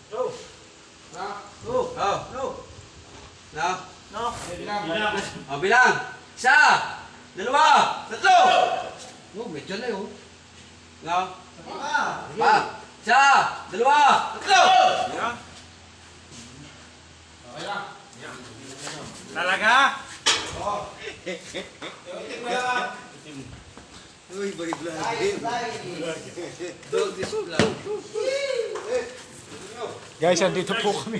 Go. Na. Go. Oh. No. No. No. Bilang. Oh, bilang. Isa. Dalawa. Tatlo. Oh, medyo na yun. No. Pa. Isa. Dalawa. Tatlo. Yan. Okay lang. Talaga? Oo. Uy, balik vlog. Dog is vlog. Guys, andito po kami.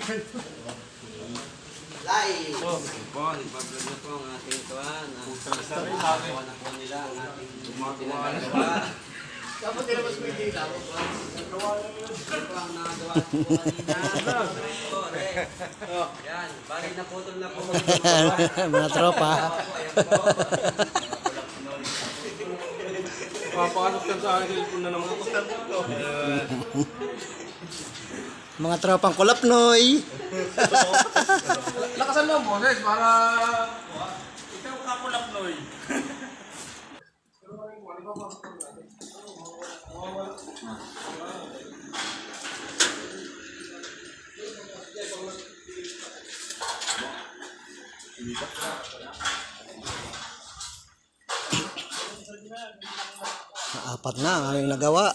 Live! So, po, nagpa-vlog na po ang ating tuwan. Nagawa na po nila ang ating pinagagawa. Dapat nila mas may dila mo pa. Nagawa na yun. Ito po ang nagawa po kanina. Yan, bali na putol na po. Mga tropa. Ayan po. Papakasok ka sa akin, cellphone na naman. Mga tropang kulapnoy. Lakasan mo ang boses para... Ikaw kakulapnoy. Apat na ang aming nagawa.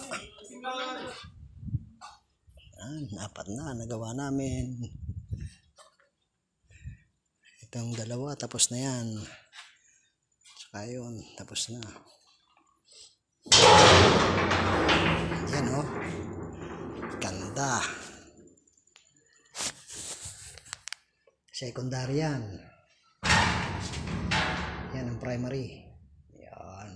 Apat na nagawa namin. Itong dalawa tapos na yan. Saka yun tapos na. Yan oh. Ganda. Secondary yan. Yan ang primary. Yan.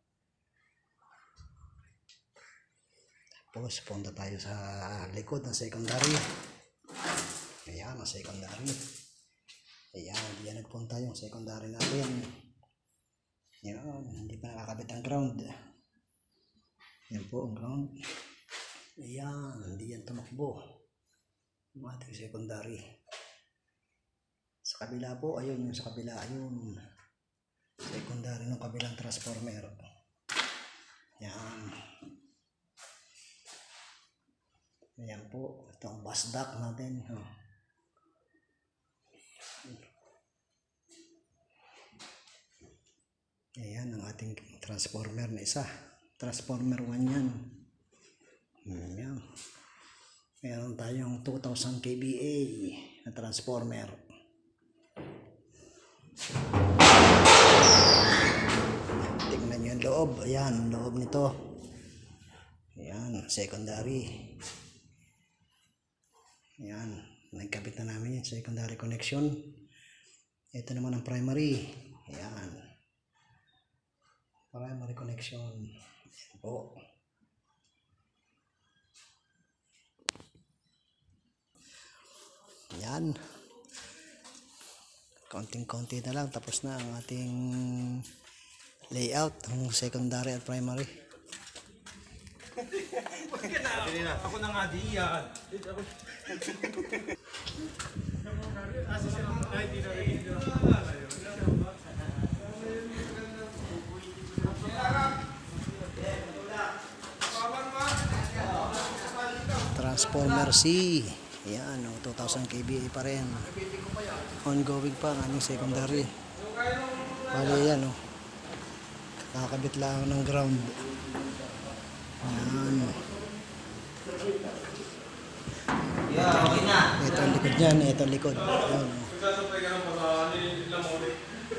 Tapos punta tayo sa likod ng secondary. Ayan ang secondary. Ayan, diyan nagpunta yung secondary natin. Yan, hindi pa nakakabit ang ground. Yan po ang ground. Ayan, hindi yan tumakbo. Yung ating secondary. Sa kabila po, ayun yung sa kabila, ayun. Secondary ng kabilang transformer. Yan. Ayan po, ito ang bus duct natin. Ayan ang ating transformer na isa. Transformer 1 yan. Ayan. Meron tayong 2000 kVA na transformer. Tingnan nyo yung loob. Ayan, loob nito. Ayan, secondary. Ayan, nagkabit na namin yung secondary connection. Ito naman ang primary. Ayan. Primary connection. Ayan po. Ayan. Konting-konti na lang. Tapos na ang ating layout ng secondary at primary. Ako na nga diyan. Transformer C. Ayan, 2000 kVA pa rin. Ongoing pa ang aming secondary. Bali yan, nakakabit lang ng ground. Ayan. Yeah, okay na. Ito ang likod niyan, ito ang likod. Ayan, Sasapay ka ng pag-aali, lang ulit.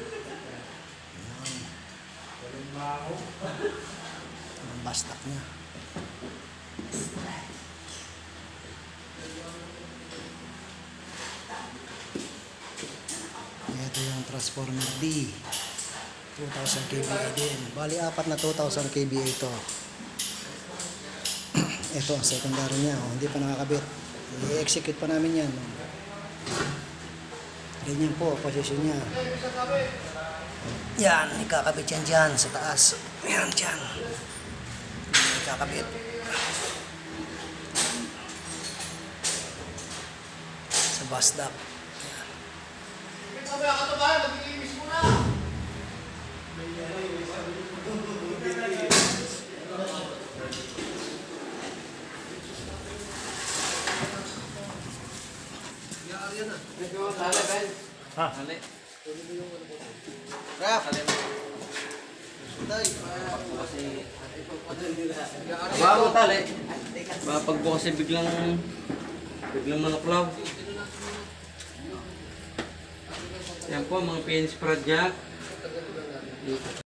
ang bastak niya. Ito yung transformer D. 2000 kVA din. Bali, apat na 2000 kVA ito. Ito ang secondary niya. Hindi pa nakakabit. I-execute pa namin yan. Ganyan po, posisyon niya. Yan, ikakabit yan dyan sa taas. Yan, dyan. Ikakabit. Sa bus duct. Sabi ako ba, nag-iimis mo na. Tali, Ben. Ha? Tali. Rap. Tali. Tay. Aba mo tali. Pag bukas ay biglang manuklaw. Yan po mga PNC project.